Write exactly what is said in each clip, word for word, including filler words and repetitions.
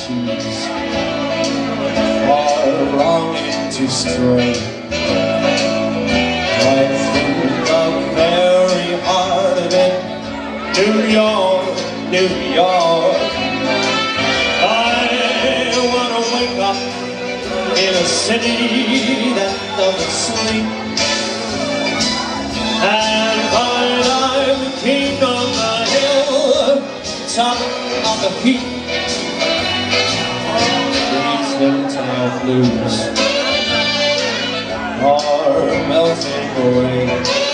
shoes are longing to stray right through the very heart of it. New York, New York. I wanna wake up in a city that doesn't sleep and find I'm the king on the hill, top of the heap. These little town blues are melting away,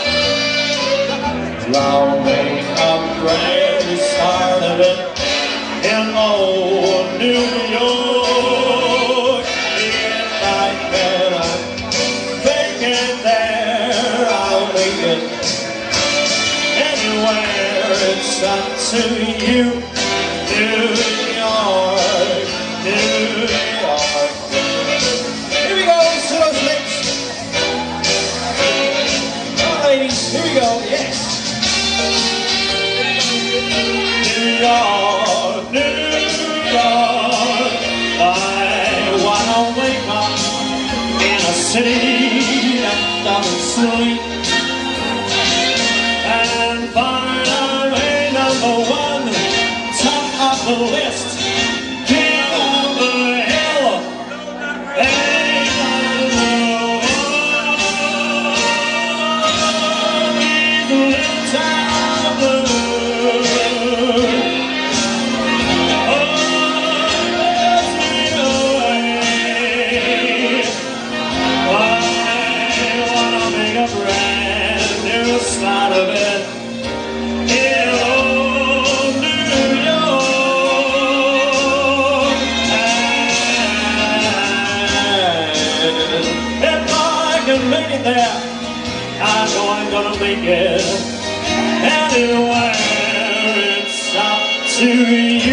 drowning a brand new start of it in old New York. In my bed I'm thinking there, I'll make it anywhere. It's up to you, New York, New York. Here we go, to those lips. Come on, ladies, here we go, yes. New York, New York. I wanna wake up in a city that doesn't sleep and find I'm a number one, top of the list, king of the hill, ain't number one. These little town blues, oh, let's get away. I wanna make a brand new start of it. Make it there, I know I'm gonna make it anywhere. It's up to you.